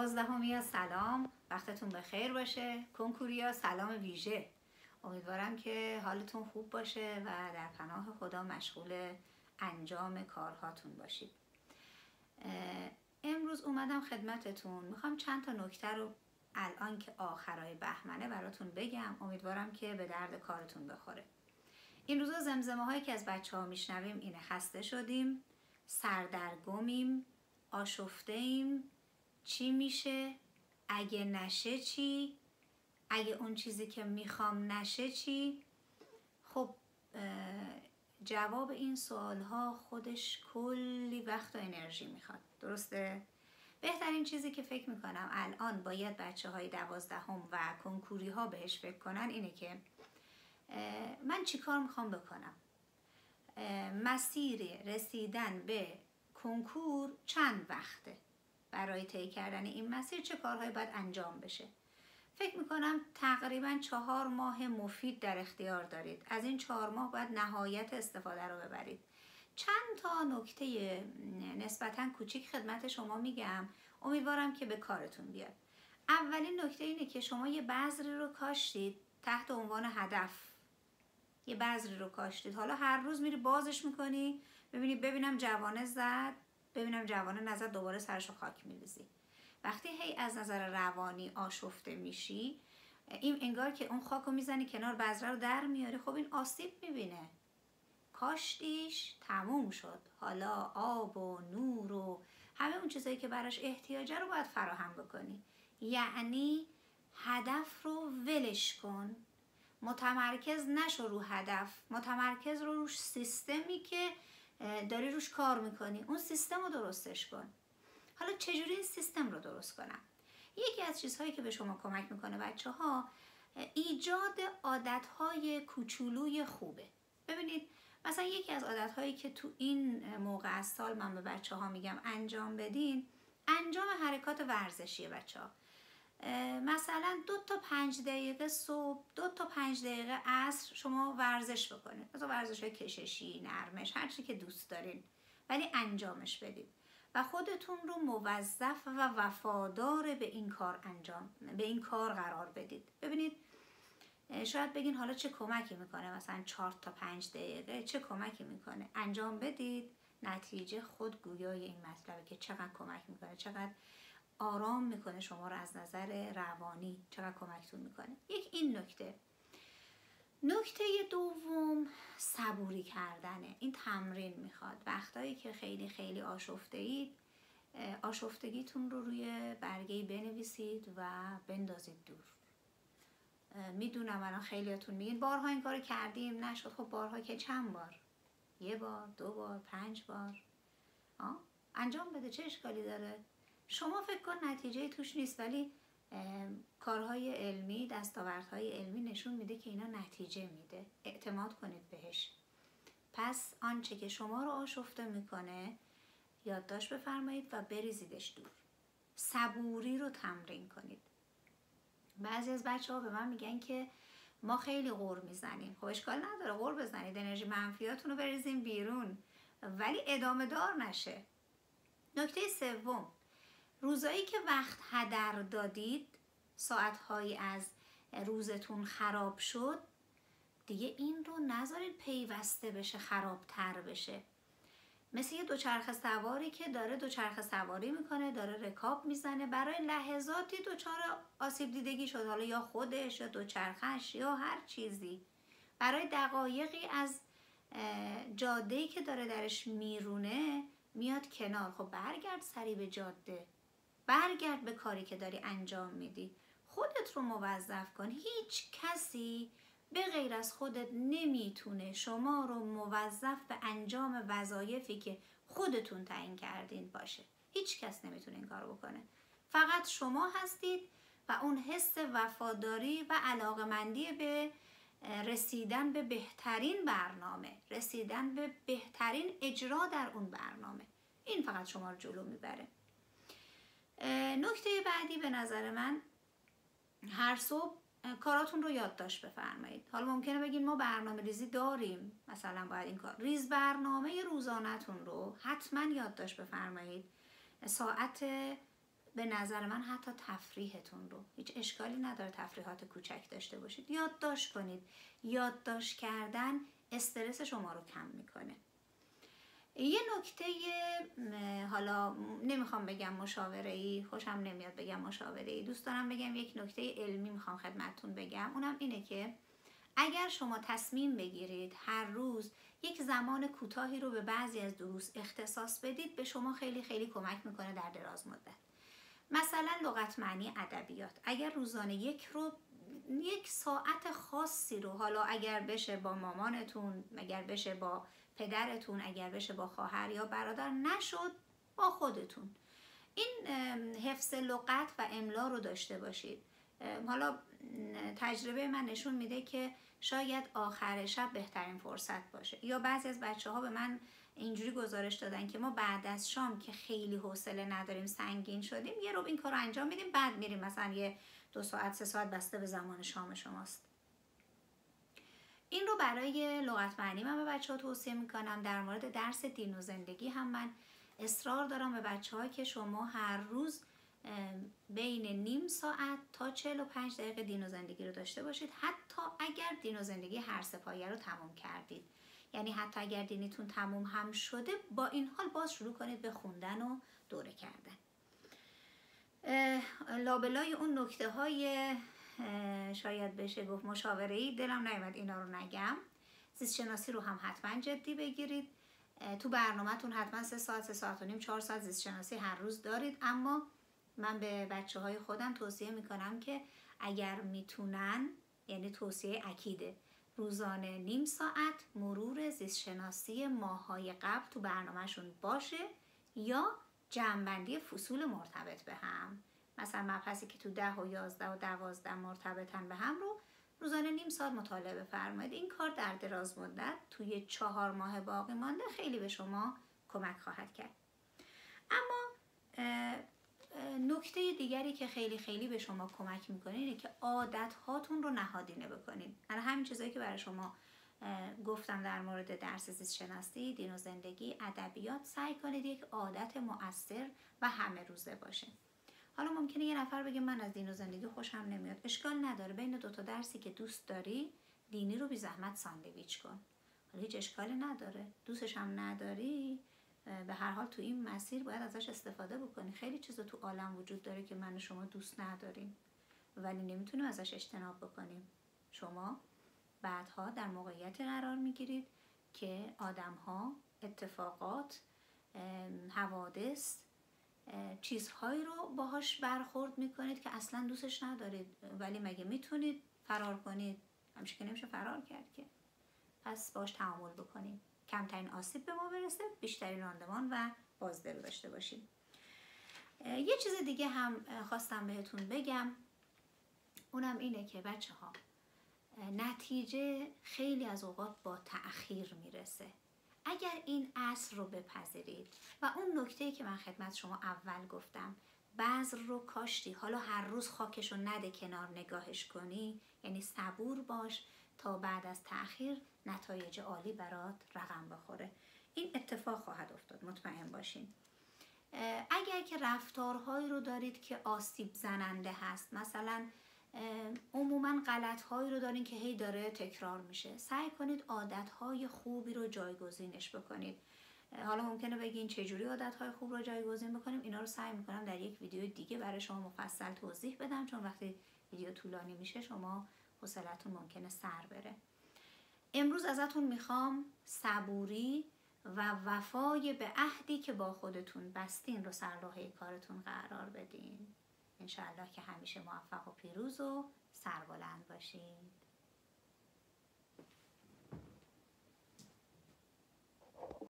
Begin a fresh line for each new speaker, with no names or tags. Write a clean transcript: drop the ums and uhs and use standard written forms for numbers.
12 سلام، وقتتون بخیر باشه. کنکوریا سلام ویژه. امیدوارم که حالتون خوب باشه و در پناه خدا مشغول انجام کارهاتون باشید. امروز اومدم خدمتتون، میخوام چند تا نکته رو الان که آخرای بهمنه براتون بگم. امیدوارم که به درد کارتون بخوره. این روزا زمزمه هایی که از بچه ها میشنویم اینه: خسته شدیم، سردرگمیم، آشفته‌ایم، چی میشه؟ اگه نشه چی؟ اگه اون چیزی که میخوام نشه چی؟ خب جواب این سوال ها خودش کلی وقت و انرژی میخواد، درسته؟ بهترین چیزی که فکر میکنم الان باید بچه های 12 و کنکوری ها بهش فکر کنن اینه که من چی کار میخوام بکنم؟ مسیر رسیدن به کنکور چند وقته؟ برای طی کردن این مسیر چه کارهایی باید انجام بشه؟ فکر میکنم تقریبا 4 ماه مفید در اختیار دارید. از این 4 ماه باید نهایت استفاده رو ببرید. چند تا نکته نسبتا کوچیک خدمت شما میگم، امیدوارم که به کارتون بیاد. اولین نکته اینه که شما یه بذری رو کاشتید تحت عنوان هدف. یه بذری رو کاشتید، حالا هر روز میری بازش میکنی، ببینم جوانه زد، ببینم جوانه نزد، دوباره سرشو خاک میریزی. وقتی هی از نظر روانی آشفته میشی، این انگار که اون خاکو میزنی کنار، بذره رو در میاری، خب این آسیب میبینه. کاشتیش تموم شد، حالا آب و نور و همه اون چیزایی که براش احتیاجه رو باید فراهم بکنی. یعنی هدف رو ولش کن، متمرکز نشو رو هدف، متمرکز رو روش سیستمی که داری روش کار میکنی، اون سیستم رو درستش کن. حالا چجوری این سیستم رو درست کنم؟ یکی از چیزهایی که به شما کمک میکنه بچه ها، ایجاد عادتهای کوچولوی خوبه. ببینید مثلا یکی از عادتهایی که تو این موقع از سال من به بچه ها میگم انجام بدین، انجام حرکات ورزشیه بچه ها. مثلا 2 تا 5 دقیقه صبح، 2 تا 5 دقیقه عصر شما ورزش بکنید. مثلا ورزش های کششی، نرمش، هر چی که دوست دارین، ولی انجامش بدید و خودتون رو موظف و وفادار به این کار قرار بدید. ببینید شاید بگین حالا چه کمکی میکنه؟ مثلا 4 تا 5 دقیقه چه کمکی میکنه؟ انجام بدید، نتیجه خود گویای این مطلبه که چقدر کمک میکنه، چقدر آرام میکنه شما رو از نظر روانی، چقدر کمکتون میکنه. این نکته دوم صبوری کردنه. این تمرین میخواد. وقتایی که خیلی خیلی آشفته اید، آشفتگیتون رو روی برگه‌ای بنویسید و بندازید دور. میدونم الان خیلیاتون میگین بارها این کارو کردیم نشد. خب بارها که چند بار؟ 1 بار، 2 بار، 5 بار. انجام بده، چه اشکالی داره؟ شما فکر کن نتیجه توش نیست، ولی کارهای علمی، دستاوردهای علمی نشون میده که اینا نتیجه میده. اعتماد کنید بهش. پس آنچه که شما رو آشفته میکنه یادداشت بفرمایید و بریزیدش دور. صبوری رو تمرین کنید. بعضی از بچه ها به من میگن که ما خیلی غر میزنیم. خب اشکال نداره غر بزنید، انرژی منفیاتون رو بریزین بیرون، ولی ادامه دار نشه. نکته سوم، روزایی که وقت هدر دادید، ساعتهایی از روزتون خراب شد، دیگه این رو نذارید پیوسته بشه، خرابتر بشه. مثل یه دوچرخه سواری که داره دوچرخه سواری میکنه، داره رکاب میزنه، برای لحظاتی دچار آسیب دیدگی شد، حالا یا خودش یا دوچرخه‌اش یا هر چیزی، برای دقایقی از جاده‌ای که داره درش میرونه میاد کنار. خب برگرد سری به جاده، برگرد به کاری که داری انجام میدی، خودت رو موظف کن. هیچ کسی به غیر از خودت نمیتونه شما رو موظف به انجام وظایفی که خودتون تعیین کردین باشه. هیچ کس نمیتونه این کارو بکنه. فقط شما هستید و اون حس وفاداری و علاقمندی به رسیدن به بهترین برنامه، رسیدن به بهترین اجرا در اون برنامه، این فقط شما رو جلو میبره. نکته بعدی به نظر من، هر صبح کاراتون رو یادداشت بفرمایید. حالا ممکنه بگین ما برنامه ریزی داریم، مثلا باید این کار، ریز برنامه روزانه‌تون رو حتما یادداشت بفرمایید. ساعت به نظر من حتی تفریحتون رو، هیچ اشکالی نداره تفریحات کوچک داشته باشید، یادداشت کنید. یادداشت کردن استرس شما رو کم میکنه. یه نکته، حالا نمیخوام بگم مشاوره‌ای، خوشم نمیاد بگم مشاوره‌ای، دوست دارم بگم یک نکته علمی میخوام خدمتتون بگم. اونم اینه که اگر شما تصمیم بگیرید هر روز یک زمان کوتاهی رو به بعضی از دروس اختصاص بدید، به شما خیلی خیلی کمک میکنه در دراز مدت. مثلا لغت معنی ادبیات، اگر روزانه یک ساعت خاصی رو، حالا اگر بشه با مامانتون، اگر بشه با پدرتون، اگر بشه با خواهر یا برادر، نشد با خودتون، این حفظ لغت و املا رو داشته باشید. حالا تجربه من نشون میده که شاید آخر شب بهترین فرصت باشه. یا بعضی از بچه‌ها به من اینجوری گزارش دادن که ما بعد از شام که خیلی حوصله نداریم، سنگین شدیم، یه رو این کار رو انجام میدیم، بعد میریم مثلا یه 2 ساعت 3 ساعت، بسته به زمان شام شماست. این رو برای لغت معنی من به بچه‌ها توصیه میکنم. در مورد درس دین و زندگی هم من اصرار دارم به بچه‌ها که شما هر روز بین نیم ساعت تا 45 دقیقه دین و زندگی رو داشته باشید، حتی اگر دین و زندگی هر سه پایه رو تمام کردید. یعنی حتی اگر دینیتون تموم هم شده، با این حال باز شروع کنید به خوندن و دوره کردن. لابلای اون نکته های شاید بشه گفت مشاوره‌ای، دلم نیامد اینا رو نگم. زیست شناسی رو هم حتما جدی بگیرید. تو برنامه‌تون حتما 3 ساعت، 3 ساعت و نیم، 4 ساعت زیست شناسی هر روز دارید. اما من به بچه‌های خودم توصیه میکنم که اگر میتونن، یعنی توصیه اکیده، روزانه نیم ساعت مرور زیست شناسی ماه‌های قبل تو برنامهشون باشه، یا جمع‌بندی فصول مرتبط به هم. مثلا مبحثی که تو 10 و 11 و 12 مرتبطن به هم رو روزانه نیم ساعت مطالعه بفرمایید. این کار در دراز مدت توی 4 ماه باقی مانده خیلی به شما کمک خواهد کرد. اما نکته دیگری که خیلی خیلی به شما کمک میکنه اینه که عادت هاتون رو نهادینه بکنید. من همین چیزایی که برای شما گفتم در مورد درس زیست شناسی، دین و زندگی، ادبیات، سعی کنید یک عادت مؤثر و همه روزه باشه. حالا ممکنه یه نفر بگه من از دین و زندگی خوشم نمیاد. اشکال نداره، بین 2 تا درسی که دوست داری، دینی رو بی زحمت ساندویچ کن. حالا هیچ اشکالی نداره، دوستش هم نداری، به هر حال تو این مسیر باید ازش استفاده بکنی. خیلی چیزا تو عالم وجود داره که من و شما دوست نداریم، ولی نمیتونیم ازش اجتناب بکنیم. شما بعدها در موقعیتی قرار میگیرید که آدم‌ها، اتفاقات، حوادث، چیزهایی رو باهاش برخورد میکنید که اصلا دوستش ندارید، ولی مگه میتونید فرار کنید؟ همیشه که نمیشه فرار کرد که. پس باش تعامل بکنید، کمترین آسیب به ما برسه، بیشترین راندمان و بازده رو داشته باشید. یه چیز دیگه هم خواستم بهتون بگم، اونم اینه که بچه‌ها، نتیجه خیلی از اوقات با تأخیر میرسه. اگر این اصل رو بپذیرید و اون نکته‌ای که من خدمت شما اول گفتم، بذر رو کاشتی، حالا هر روز خاکش رو نده کنار، نگاهش کنی، یعنی صبور باش تا بعد از تأخیر نتایج عالی برات رقم بخوره. این اتفاق خواهد افتاد، مطمئن باشین. اگر که رفتارهایی رو دارید که آسیب زننده هست، مثلا عموما غلط‌هایی رو دارین که هی داره تکرار میشه، سعی کنید عادت‌های خوبی رو جایگزینش بکنید. حالا ممکنه بگین چجوری عادت‌های خوب رو جایگزین بکنیم؟ اینا رو سعی میکنم در یک ویدیو دیگه برای شما مفصل توضیح بدم، چون وقتی ویدیو طولانی میشه شما حوصلتون ممکنه سر بره. امروز ازتون میخوام صبوری و وفای به عهدی که با خودتون بستین رو سرلوحه کارتون قرار بدین. انشالله که همیشه موفق و پیروز و سربلند باشید.